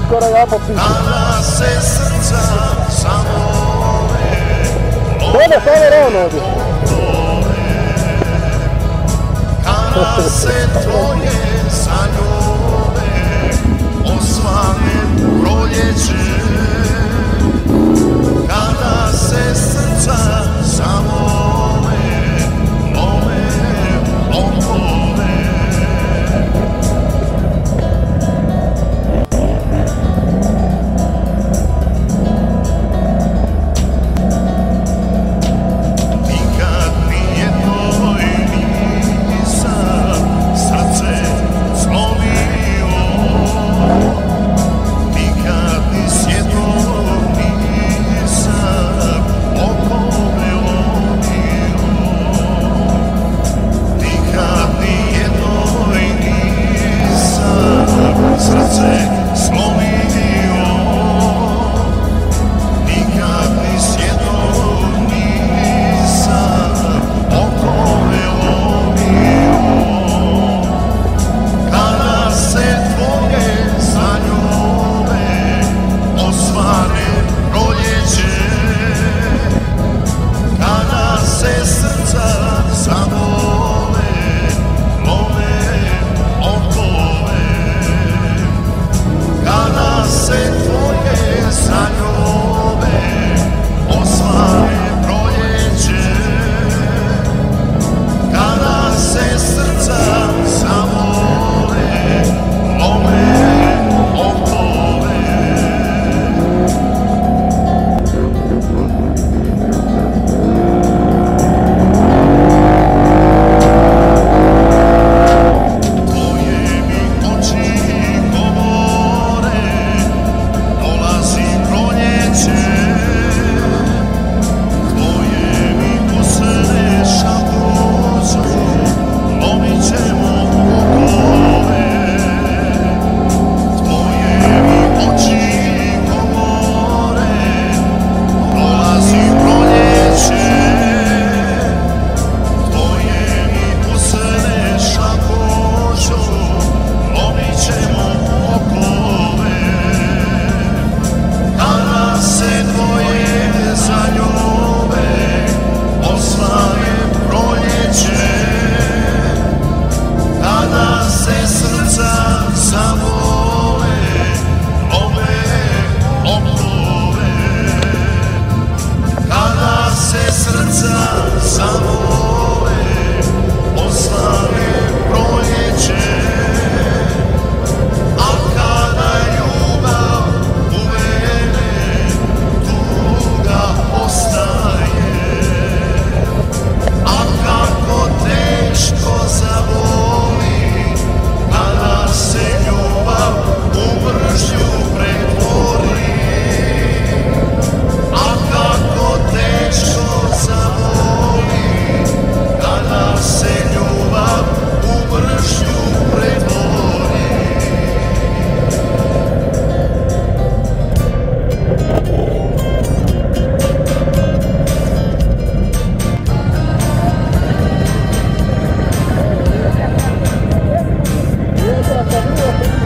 skoro ja popišem. Kada se srca zamole, Samo ravno ovdje. kada se tvoje zaljube, osvane proljeće, kada se srca zamole, lome okove. Nikad nijednoj nisam srce slomio, nikad ni s jednom nisam okove lomio, nikad nijednoj nisam srce slomio, nikad ni s jednom nisam okove lomio. Kada se tvoje zaljube, osvane proljeće, kada se srca zamole, lome okove. Kada se tvoje zaljube, osvane proljeće, kada se srca zamole, lome okove. Tvoje mi oči govore, dolazi proljeće, tvoje mi usne šapuću, lomit ćemo okove. Tvoje mi oči govore, dolazi proljeće, tvoje mi usne šapuću, lomit ćemo okove. Kada se tvoje zaljube, osvaje proljeće, kada se srca zamole, lome okove. Kada se srca zamole, osvaje proljeće, a kada ljubav uvene, tuga ostaje. A kako teško zavoli, kada se ljubav u mržnju pretvori. A kako teško zavoli, kada se ljubav u mržnju pretvori. Vjetra sa drugog